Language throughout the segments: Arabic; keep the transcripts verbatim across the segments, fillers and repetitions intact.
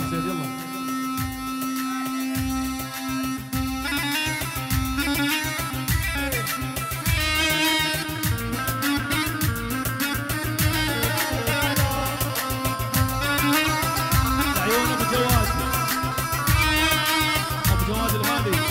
زيد يلا. عيون ابو جواد، ابو جواد الغالي.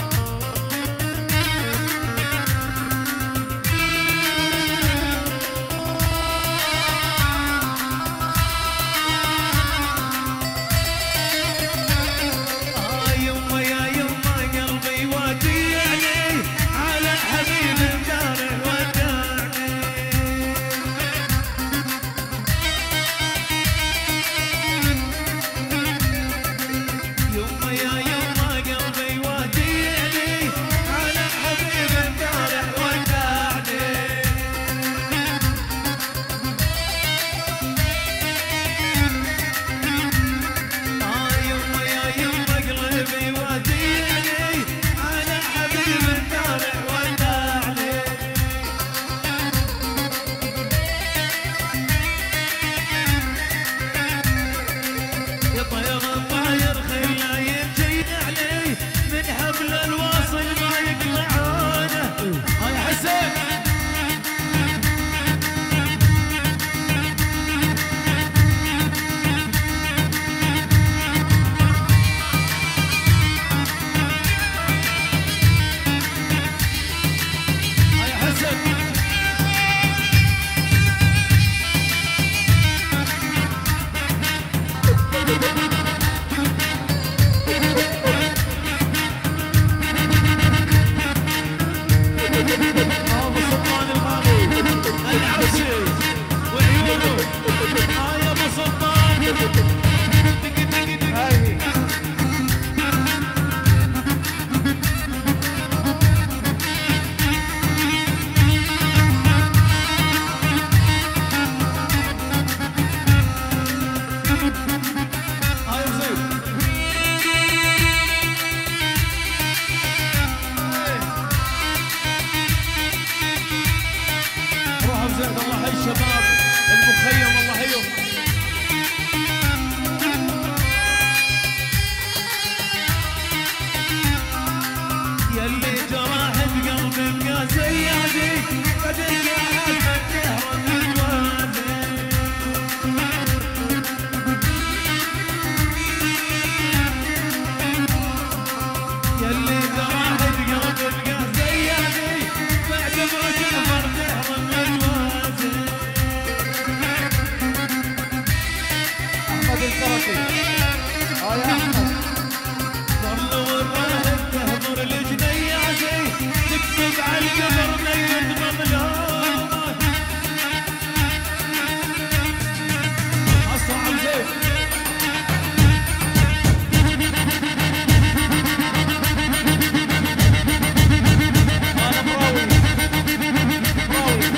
الله حي الشباب المخيم، الله حيهم. يلي جراحة قلبي بقى زيادي بدل حالك تهرب الوادي. يلي جراحة قلبي بقى زيادي بعتبرك الفر تهرب الوادي. احمد الكركي اه يا احمد ظل والراهب تهضر الجنيازي تكتب على القبر ميت مظلومه. اسرع زين انا مراوي مراوي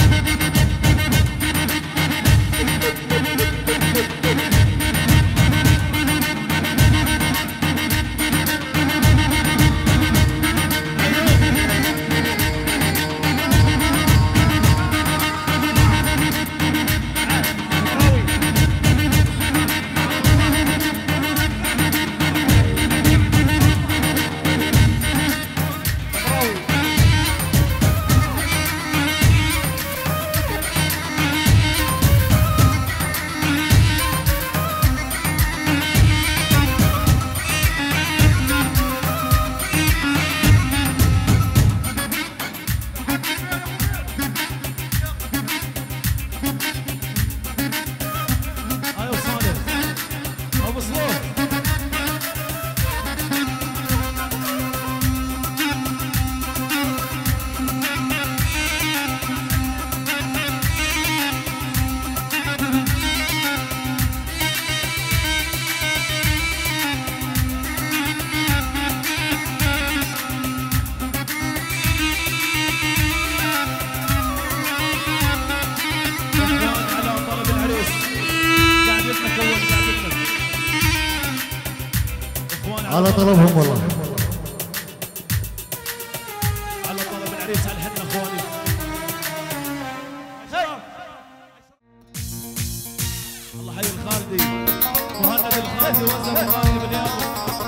على طلبهم والله، على طلب العريس على الحنة اخواني. الله حي الخالدي مهند الخالدي. يوزع مغاني باليابو.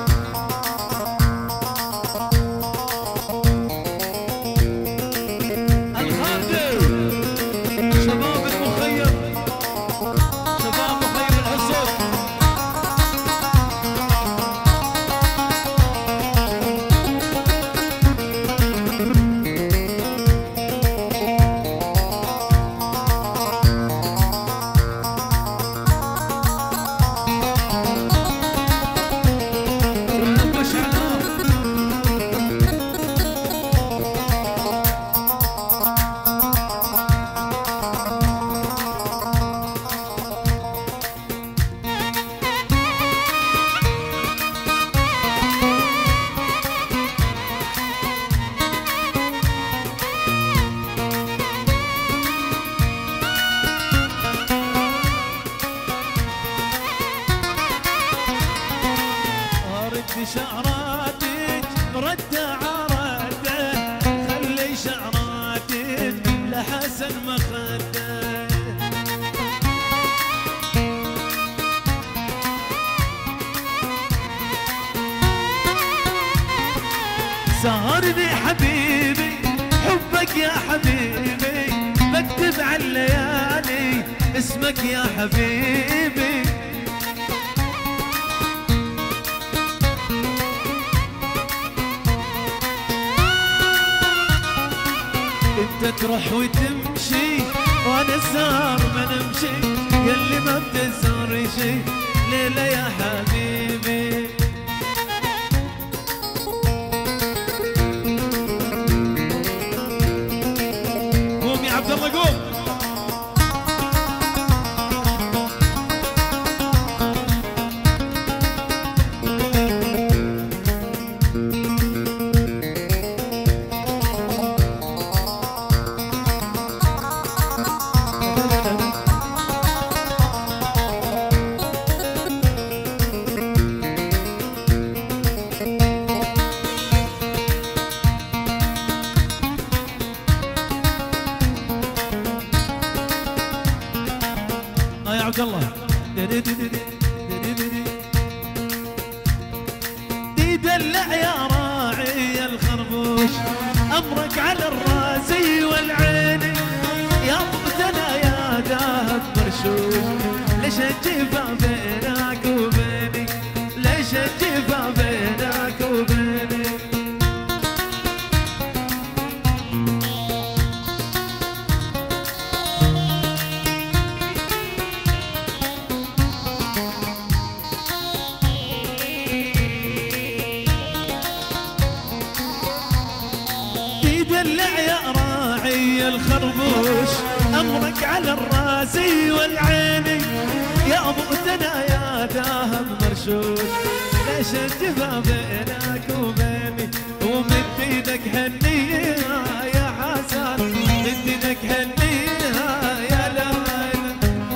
شعراتك ردة عرده خلي شعراتك لحسن مخده سهرني حبيبي حبك يا حبيبي بكتب على الليالي اسمك يا حبيبي انت تروح وتمشي وانا سهر ما نمشي ياللي ما بتسهر شي ليلة يا حبيبي قوم يا عبد الله قوم عبد الله يدلع يا راعي الخربوش امرك على الراسي والعين يا ضبطنا يا ذهب مرشوش ليش الجفا بينك وبيني ليش الجفا بينك وبيني دلع يا راعي الخربوش امرك على الراسي والعيني يا ابوتنا يا ذهب مرشوش ليش الجفا بينك وبيني ومد ايدك هنيها يا حسن مد ايدك هنيها يا ليلى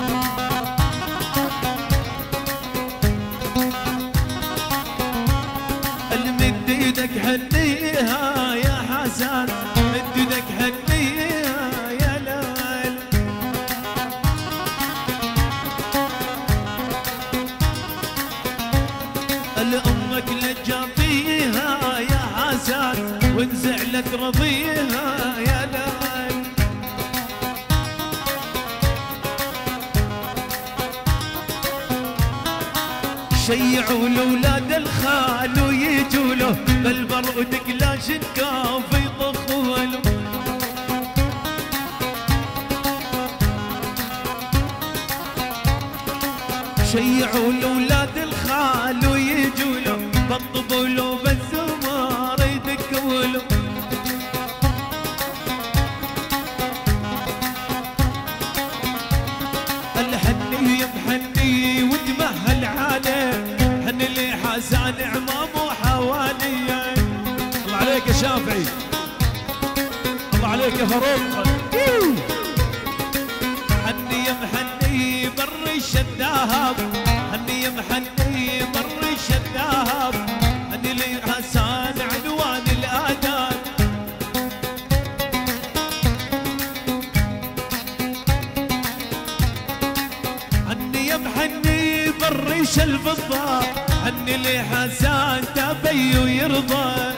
مد ايدك هنيها يا حسن مد ايدك هنيها يا ليل لأمك لجاطيها يا حسن وانزعلت رضيها يا ليل شيعوا لولاد الخال ويجوا له بالبرد قلاش كاف يطخوا له شيعوا لولاد الخال ويجوا له بالطبول له بالزمار يدكوا له الحني بحني وتمهل عليه حن لي حسن عمام وحواليه الله عليك يا شافعي الله عليك يا فاروق حني يا محني بر الشداهب حني يا محني بر الشداهب حني لي حسن عنوان الآداب حني يا محني بالريش الفضة عني لي حسان تبي ويرضى.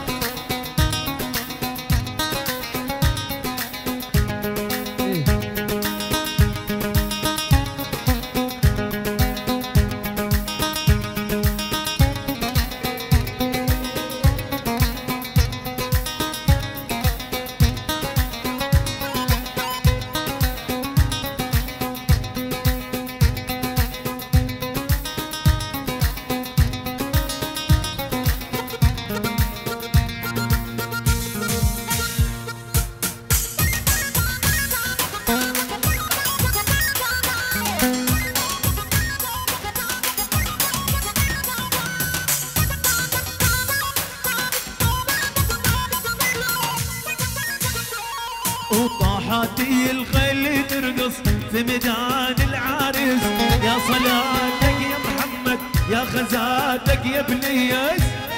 وطاحتي الخيل ترقص في ميدان العريس، يا صلاتك يا محمد يا خزاتك يا بنيس.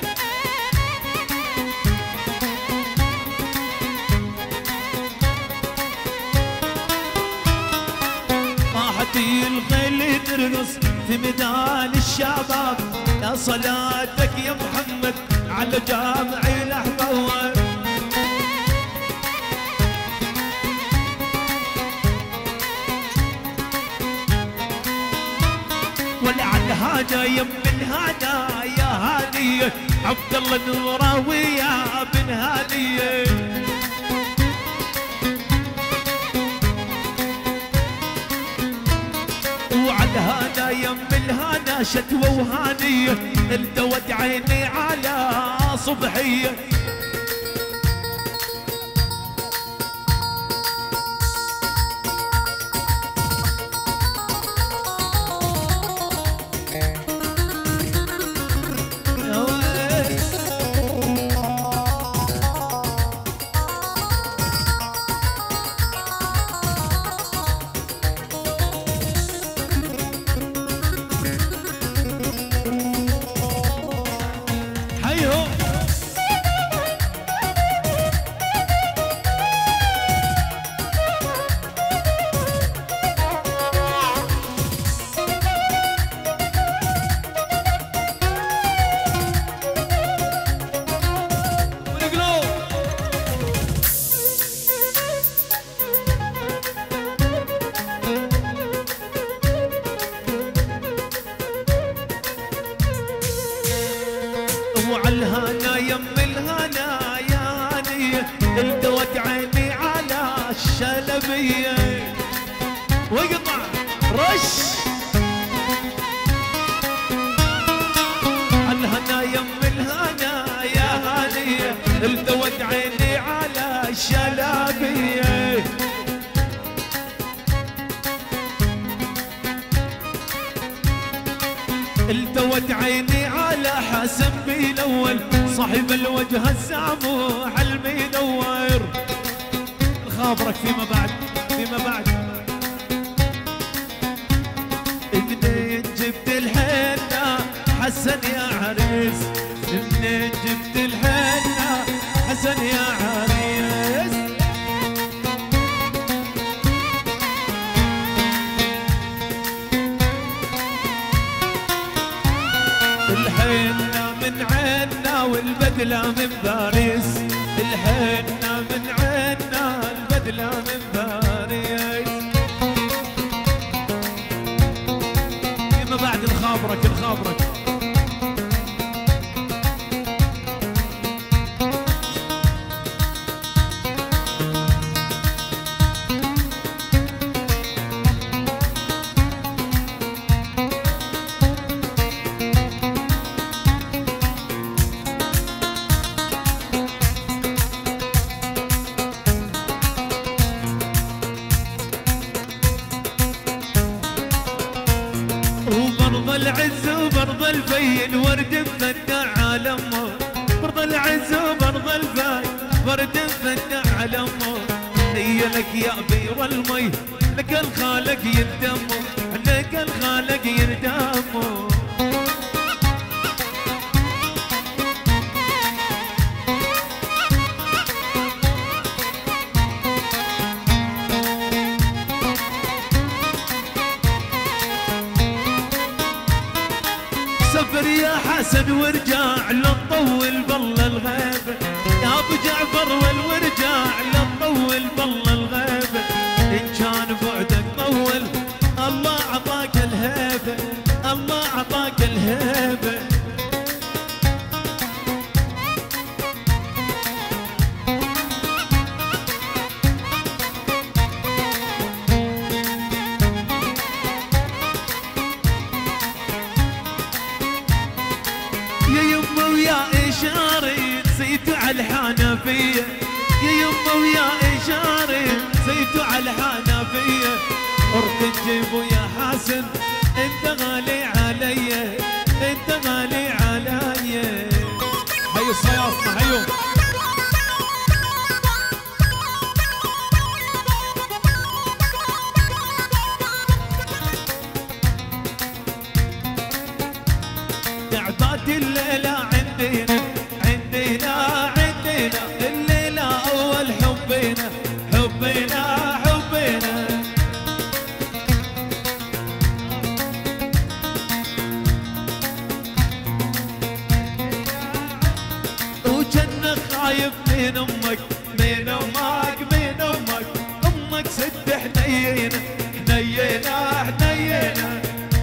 طاحتي الخيل ترقص في ميدان الشباب، يا صلاتك يا محمد على جامع الاحباب. ولعل هذا يم الهنا يا هانية عبد الله النوراوي يا بن هانية. وعلى هذا يم الهنا شتوى وهانية التوت عيني على صبحية. وعالهنا يم الهنا يا هانية التوت عيني على الشلبية. واقطع رش عالهنا يم الهنا يا هانية التوت عيني على الشلبية. التوت عيني على حسن بيلول صاحب الوجه الساموح المنور. خابرك فيما بعد فيما بعد. منين جبت الحنة حسن يا عريس، منين جبت الحنة حسن يا عريس. الحنة من عنا والبدلة من باريس، الحنة من عنا البدلة من باريس. فيما بعد الخابرك الخابرك. العز وبرض الفي ورد مفتح على امه، برض العز وبرض الفي ورد مفتح على امه. هي لك يا بير المي لك الخالق يندمه، لك الخالق يندمه. سافر يا حسن وارجع لا تطول بالله الغيبة يا ابو جعفر والورجع لا تطول بالله الغيبة ان كان بعدك طول الله عطاك الهيبة الله عطاك الهيبة على الحنفية يا يمه ويا إشاري زيتوا على الحنفية أرد تجيبوا يا حسن انت غالي علي انت غالي علي هيو الصياصنة هيو تعبات الليلة عندنا عندنا الليلة أول حبنا حبنا حبنا وجنك خايف من أمك من أمك من أمك أمك ست حنينة حنينة حنينة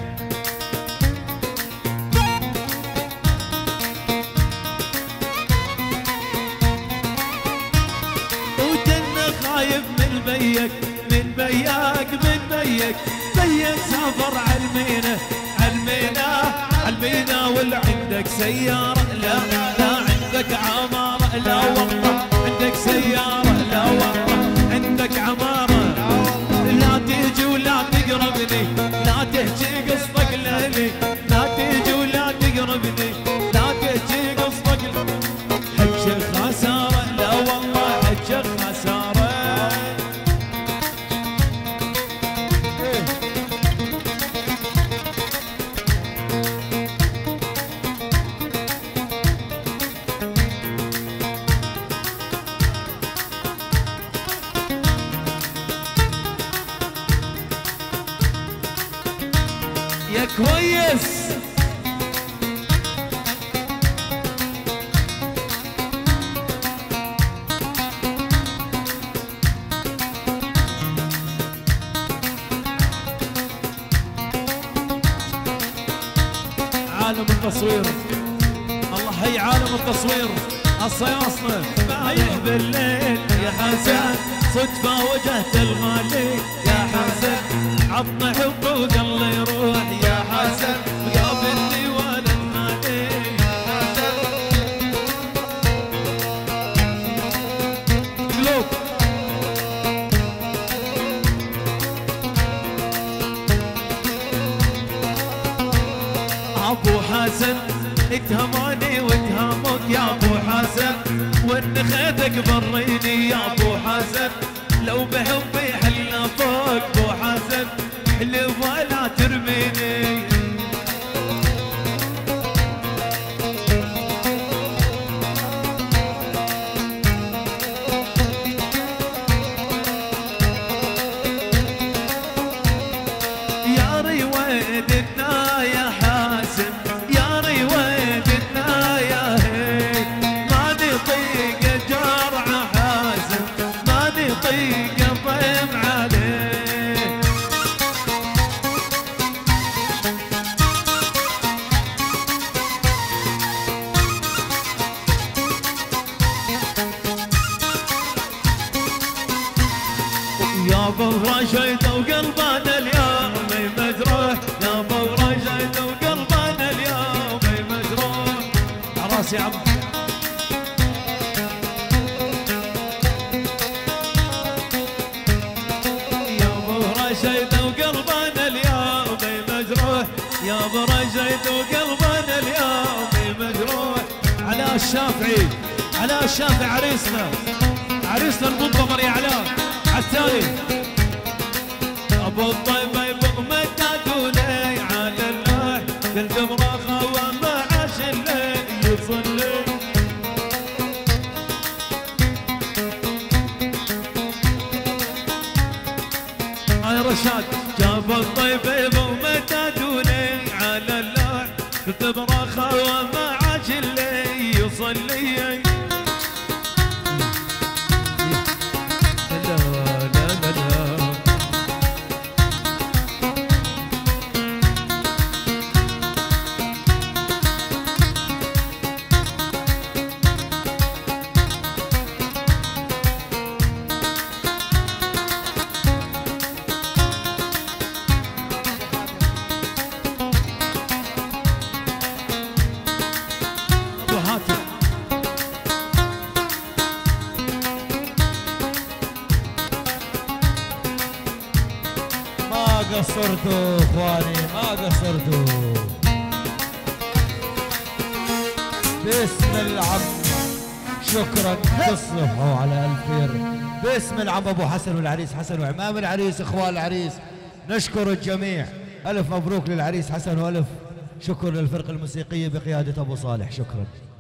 خايف من بيك من بياك من بيك بيك سافر عالمينة عالمينة عالمينة ولا عندك سيارة لا لا عندك عمارة لا والله عندك سيارة لا والله عندك عمارة لا تيجي ولا تقربني لا تحكي قصتك لهلي لا تيجي ولا تقربني لا تحكي قصتك حجك خسارة لا والله حجك خسارة يا كويس عالم التصوير الله هي عالم التصوير الصياصنة رايح بالليل يا حسن صدفة وجهت الغالي يا حسن عطنا حقوق الله يروح يا حسن قابلني ولا المالي يا حسن قلوب ابو حسن اتهموني واتهموك يا ابو حسن وان خيتك بريني يا ابو حسن لو بحبي حلنا فوق ابو حسن حلف ولا ترميني يا رويدتنا يا حاسم يا رويدتنا يا هي ما نطيق جرعة حاسم ما نطيق ضيم عليه يا برشيد وقلبنا اليوم مجروح يا برشيد وقلبنا اليوم مجروح عراسي عم يا برشيد وقلبنا اليوم مجروح يا برشيد وقلبنا اليوم مجروح علاء الشافعي علاء الشافعي عريسنا عريسنا المنتظر يا علاء عالثاني ابو الطيبه يبغ متاتوني على اللوح القمره خوى ما عاش الليل يصلي هاي رشاد جاب الطيبه يبغ متاتوني على اللوح تبرخ وما عاش اللي يصلي. لا لا لا لا قصرتوا اخواني ما قصرتوا. باسم العم شكرا تصلحوا على الفير. باسم العم ابو حسن والعريس حسن وعمام العريس اخوان العريس نشكر الجميع. الف مبروك للعريس حسن والف شكر للفرقه الموسيقيه بقياده ابو صالح. شكرا.